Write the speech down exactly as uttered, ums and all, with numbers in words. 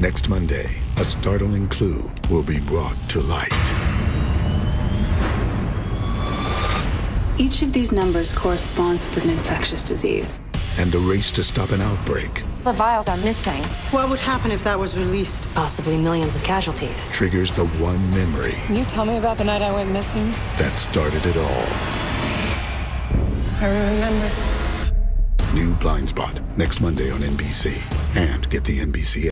Next Monday, a startling clue will be brought to light. Each of these numbers corresponds with an infectious disease. And the race to stop an outbreak The vials are missing. What would happen if that was released? Possibly millions of casualties. triggers the one memory You tell me about the night I went missing. that started it all. I remember. New Blindspot, next Monday on N B C. And get the N B C